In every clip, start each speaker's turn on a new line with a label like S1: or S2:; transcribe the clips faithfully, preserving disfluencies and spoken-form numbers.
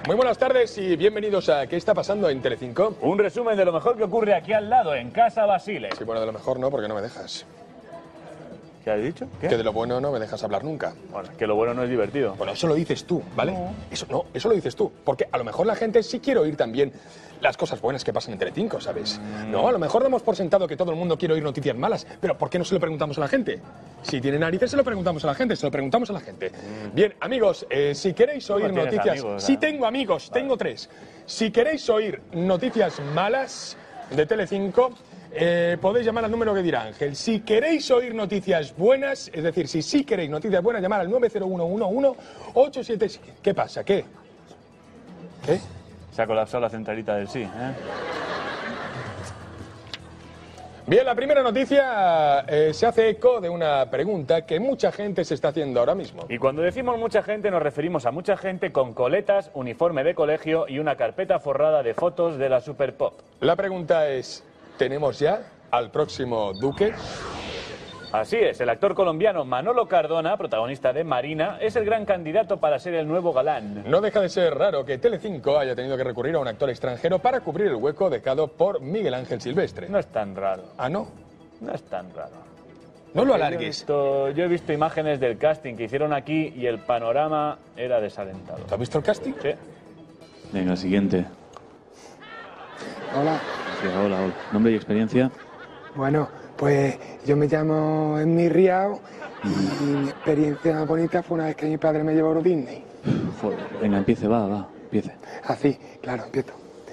S1: Muy buenas tardes y bienvenidos a ¿Qué está pasando en Telecinco?
S2: Un resumen de lo mejor que ocurre aquí al lado, en Casa Basile.
S1: Sí, bueno, de lo mejor no, porque no me dejas.
S2: ¿Qué has dicho? ¿Qué?
S1: Que de lo bueno no me dejas hablar nunca.
S2: Bueno, que lo bueno no es divertido.
S1: Bueno, eso lo dices tú, ¿vale? No. Eso no, eso lo dices tú. Porque a lo mejor la gente sí quiere oír también las cosas buenas que pasan en Telecinco, ¿sabes? Mm. No, a lo mejor damos por sentado que todo el mundo quiere oír noticias malas, pero ¿por qué no se lo preguntamos a la gente? Si tiene narices, se lo preguntamos a la gente, se lo preguntamos a la gente. Mm. Bien, amigos, eh, si queréis oír
S2: no
S1: noticias...
S2: Amigos,
S1: sí tengo amigos, vale. Tengo tres. Si queréis oír noticias malas de Telecinco... Eh, podéis llamar al número que dirá Ángel. Si queréis oír noticias buenas, es decir, si sí queréis noticias buenas, llamar al nueve cero uno uno uno ocho siete siete. ¿Qué pasa? ¿Qué? ¿Qué?
S2: Se ha colapsado la centralita del sí, ¿eh?
S1: Bien, la primera noticia eh, se hace eco de una pregunta que mucha gente se está haciendo ahora mismo.
S2: Y cuando decimos mucha gente nos referimos a mucha gente con coletas, uniforme de colegio y una carpeta forrada de fotos de la Super Pop.
S1: La pregunta es... ¿tenemos ya al próximo Duque?
S2: Así es, el actor colombiano Manolo Cardona, protagonista de Marina, es el gran candidato para ser el nuevo galán.
S1: No deja de ser raro que Telecinco haya tenido que recurrir a un actor extranjero para cubrir el hueco dejado por Miguel Ángel Silvestre.
S2: No es tan raro.
S1: ¿Ah, no?
S2: No es tan raro.
S1: No lo alargues.
S2: Yo he, visto, yo he visto imágenes del casting que hicieron aquí y el panorama era desalentado.
S1: ¿Has visto el casting?
S2: Sí.
S3: Venga, siguiente.
S4: Hola.
S3: Sí, hola, hola. ¿Nombre y experiencia?
S4: Bueno, pues yo me llamo Emmy Riao y mi experiencia más bonita fue una vez que mi padre me llevó a Disney.
S3: Joder. Venga, empiece, va, va, empiece.
S4: Así, claro, empiezo.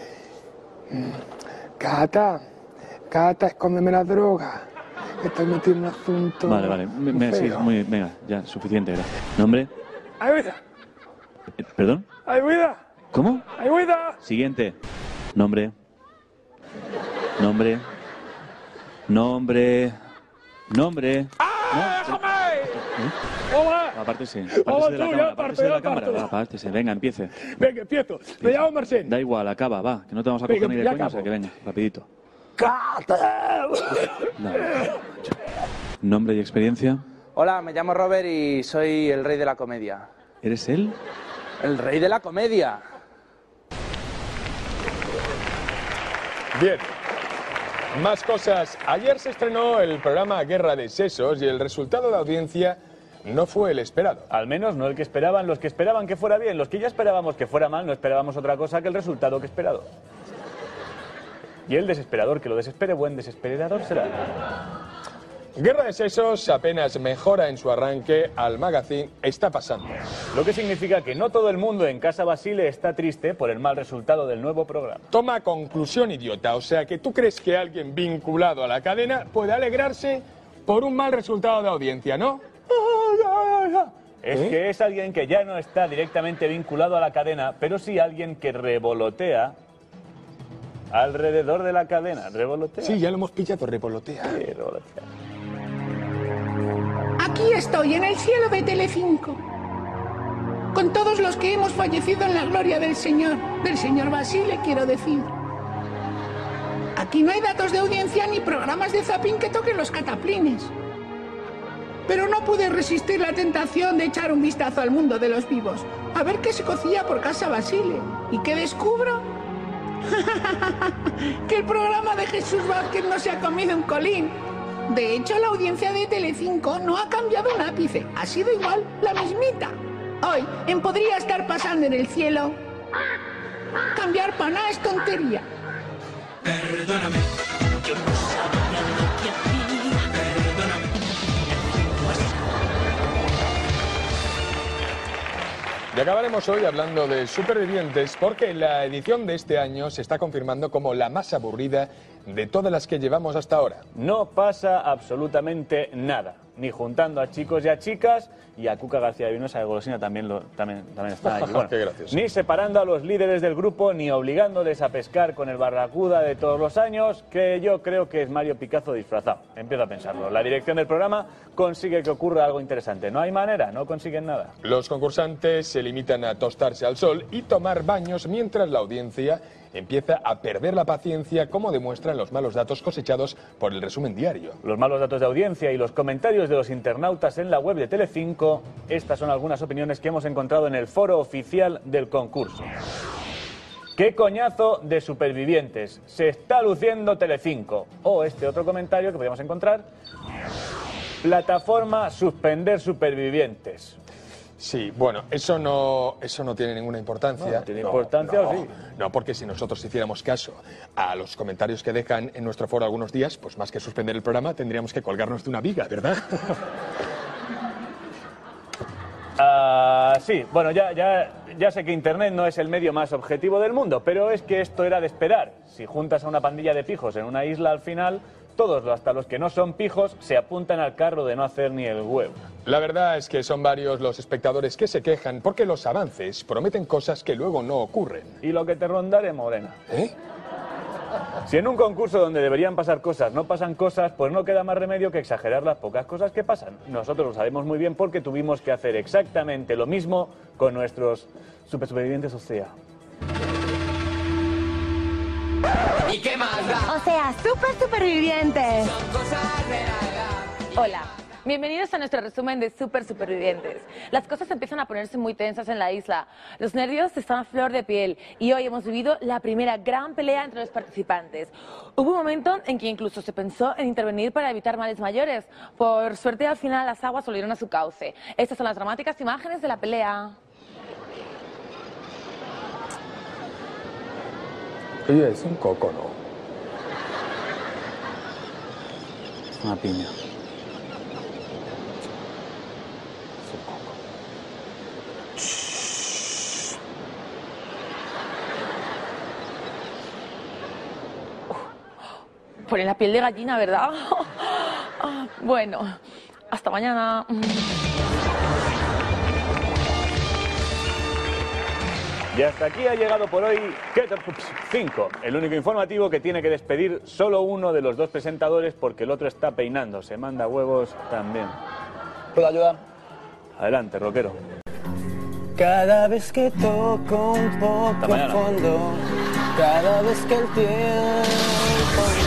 S4: Cata, Cata, escóndeme la droga. Estoy metido en un asunto.
S3: Vale, vale, me, me, sí, muy, venga, ya, suficiente, gracias. ¿Nombre?
S4: ¡Ayuda!
S3: Eh, ¿Perdón?
S4: ¡Ayuda!
S3: ¿Cómo?
S4: ¡Ayuda!
S3: Siguiente. Nombre. Nombre. Nombre. Nombre.
S4: ¡Ah, déjame!
S3: ¿Eh?
S4: ¡Hola!
S3: Apártese.
S4: ¡Hola,
S3: Apártese de la
S4: tú,
S3: cámara.
S4: ya
S3: Apártese de la
S4: parto, ya
S3: cámara.
S4: parto.
S3: Va, apártese. Venga, empiece.
S4: Venga, empiezo. Me llamo Marcel.
S3: Da igual, acaba, va. Que no te vamos a
S4: Venga,
S3: coger ni de
S4: ya
S3: coña, o
S4: acabo.
S3: sea que venga, rapidito.
S4: ¡Cata!
S3: No, no, no. ¿Nombre y experiencia?
S5: Hola, me llamo Robert y soy el rey de la comedia.
S3: ¿Eres él?
S5: ¡El rey de la comedia!
S1: Bien. Más cosas. Ayer se estrenó el programa Guerra de Sesos y el resultado de audiencia no fue el esperado.
S2: Al menos no el que esperaban los que esperaban que fuera bien. Los que ya esperábamos que fuera mal no esperábamos otra cosa que el resultado que esperado. Y el desesperador que lo desespere, buen desesperador será.
S1: Guerra de Sesos apenas mejora en su arranque al magazine Está Pasando.
S2: Lo que significa que no todo el mundo en Casa Basile está triste por el mal resultado del nuevo programa.
S1: Toma conclusión idiota, o sea que tú crees que alguien vinculado a la cadena puede alegrarse por un mal resultado de audiencia, ¿no?
S2: Es
S1: ¿Eh?
S2: que es alguien que ya no está directamente vinculado a la cadena, pero sí alguien que revolotea alrededor de la cadena. ¿Revolotea?
S1: Sí, ya lo hemos pillado, revolotea.
S2: Sí, revolotea.
S6: Aquí estoy, en el cielo de Telecinco, con todos los que hemos fallecido en la gloria del Señor, del señor Basile, quiero decir. Aquí no hay datos de audiencia ni programas de zapping que toquen los cataplines. Pero no pude resistir la tentación de echar un vistazo al mundo de los vivos, a ver qué se cocía por Casa Basile. ¿Y qué descubro? Que el programa de Jesús Vázquez no se ha comido un colín. De hecho, la audiencia de Telecinco no ha cambiado un ápice. Ha sido igual, la mismita. Hoy, en Podría estar pasando en el cielo, cambiar para nada es tontería.
S7: Perdóname, yo no sabía lo que hacía. Perdóname.
S1: Y acabaremos hoy hablando de Supervivientes porque la edición de este año se está confirmando como la más aburrida de todas las que llevamos hasta ahora.
S2: No pasa absolutamente nada. Ni juntando a chicos y a chicas, y a Cuca García de Vinosa de Golosina también, lo, también, también está ahí. Bueno,
S1: Qué gracioso.
S2: ni separando a los líderes del grupo, ni obligándoles a pescar con el barracuda de todos los años, que yo creo que es Mario Picazo disfrazado. Empiezo a pensarlo. La dirección del programa consigue que ocurra algo interesante. No hay manera, no consiguen nada.
S1: Los concursantes se limitan a tostarse al sol y tomar baños mientras la audiencia empieza a perder la paciencia, como demuestran los malos datos cosechados por el resumen diario.
S2: Los malos datos de audiencia y los comentarios de los internautas en la web de Telecinco, estas son algunas opiniones que hemos encontrado en el foro oficial del concurso. ¡Qué coñazo de supervivientes! Se está luciendo Telecinco. O este otro comentario que podemos encontrar. Plataforma suspender supervivientes.
S1: Sí, bueno, eso no, eso no tiene ninguna importancia.
S2: No, no tiene importancia,
S1: no,
S2: ¿o sí?
S1: No, porque si nosotros hiciéramos caso a los comentarios que dejan en nuestro foro algunos días, pues más que suspender el programa tendríamos que colgarnos de una viga, ¿verdad?
S2: Ah, sí, bueno, ya, ya, ya sé que Internet no es el medio más objetivo del mundo, pero es que esto era de esperar. Si juntas a una pandilla de pijos en una isla al final, todos, hasta los que no son pijos, se apuntan al carro de no hacer ni el huevo.
S1: La verdad es que son varios los espectadores que se quejan porque los avances prometen cosas que luego no ocurren.
S2: Y lo que te rondaré, morena.
S1: ¿Eh?
S2: Si en un concurso donde deberían pasar cosas no pasan cosas, pues no queda más remedio que exagerar las pocas cosas que pasan. Nosotros lo sabemos muy bien porque tuvimos que hacer exactamente lo mismo con nuestros super supervivientes, o sea.
S7: ¿Y qué más da?
S8: O sea, super supervivientes.
S7: Son cosas de nada.
S8: Hola. Bienvenidos a nuestro resumen de Super Supervivientes. Las cosas empiezan a ponerse muy tensas en la isla. Los nervios están a flor de piel y hoy hemos vivido la primera gran pelea entre los participantes. Hubo un momento en que incluso se pensó en intervenir para evitar males mayores. Por suerte, al final las aguas volvieron a su cauce. Estas son las dramáticas imágenes de la pelea.
S1: Oye, es un coco, ¿no?
S3: Es una piña.
S8: Pone la piel de gallina, ¿verdad? Bueno, hasta mañana.
S2: Y hasta aquí ha llegado por hoy Get Up cinco, el único informativo que tiene que despedir solo uno de los dos presentadores porque el otro está peinando. Se manda huevos también.
S5: ¿Puedo ayudar?
S2: Adelante, rockero.
S9: Cada vez que toco un poco
S2: Hasta mañana.
S9: fondo, cada vez que el tiempo